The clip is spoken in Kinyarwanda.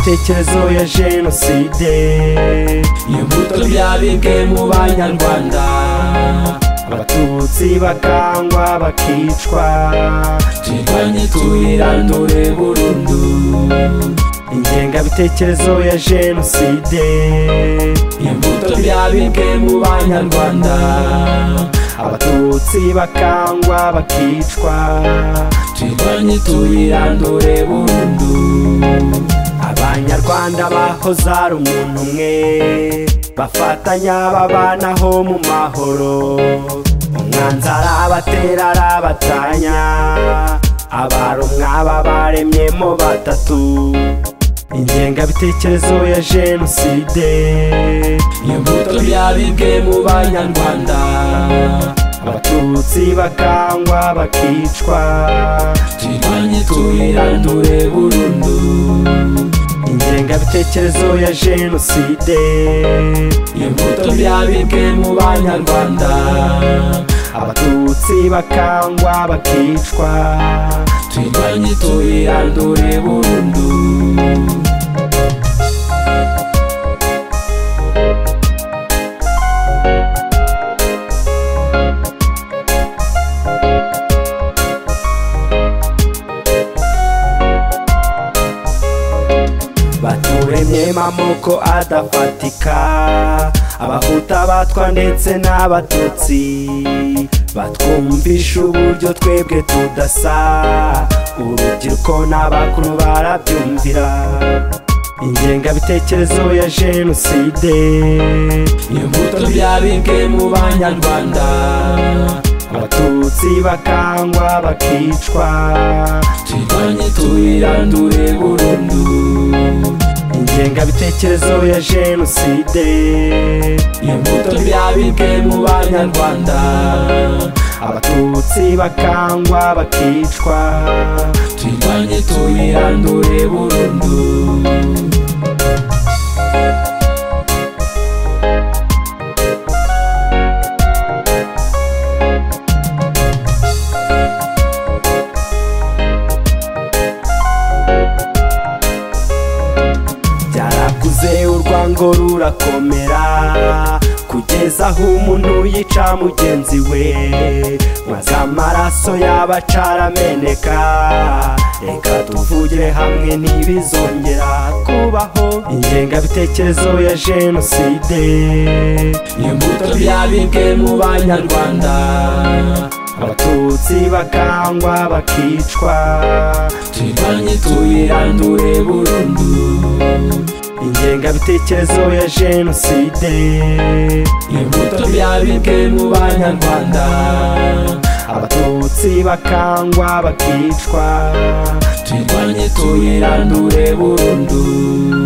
ingengabitekerezo ya jenoside, imbuto byabibwe mu banyarwanda, abatutsi bakangwa bakicwa, tuyirwanye tuyirandure burundu. ingengabitekerezo ya jenoside, imbuto byabibwe mu banyarwanda, abatutsi bakangwa bakicwa, tuyirwanye tuyirandure burundu. abanyarwanda bahoze ari umuntu umwe, bafatanya babanaho mu mahoro, umwanzi arabatera arabatanya, abarumwa babaremyemo batatu. ingengabitekerezo ya jenoside, imbuto byabibwe mu banyarwanda, abatutsi bakangwa bakicwa, tuyirwanye tuyirandure burundu. ingengabitekerezo ya jenoside, imbuto byabibwe mu banyarwanda, abatutsi bakangwa bakicwa, tuyirwanye tuyirandure burundu. baturemyemo amoko adafatika, abahuta batwa ndetse n'abatutsi, batwumvisha uburyo twebwe tudasa, urubyiruko n'abakuru barabyumvira. ingengabitekerezo ya jenoside, imbuto byabibwe mu banyarwanda, abatutsi bakangwa bakicwa, tuyirwanye tuyirandure burundu. ingengabitekerezo ya jenoside, imbuto byabibwe mu banyarwanda, abatutsi bakangwa bakicwa, tuyirwanye tuyirandure burundu. byarakuze urwango rurakomera, kugeza aho umuntu yica mugenzi we, maze amaraso y'abacu arameneka. reka tuvugire hamwe ntibizongera kubaho. ingengabitekerezo ya jenoside, imbuto byabibwe mu banyarwanda, abatutsi bakangwa bakicwa, tuyirwanye tuyirandure burundu. ingengabitekerezo ya jenoside, imbuto byabibwe mu banyarwanda, abatutsi bakangwa bakicwa, tuyirwanye tuyirandure burundu.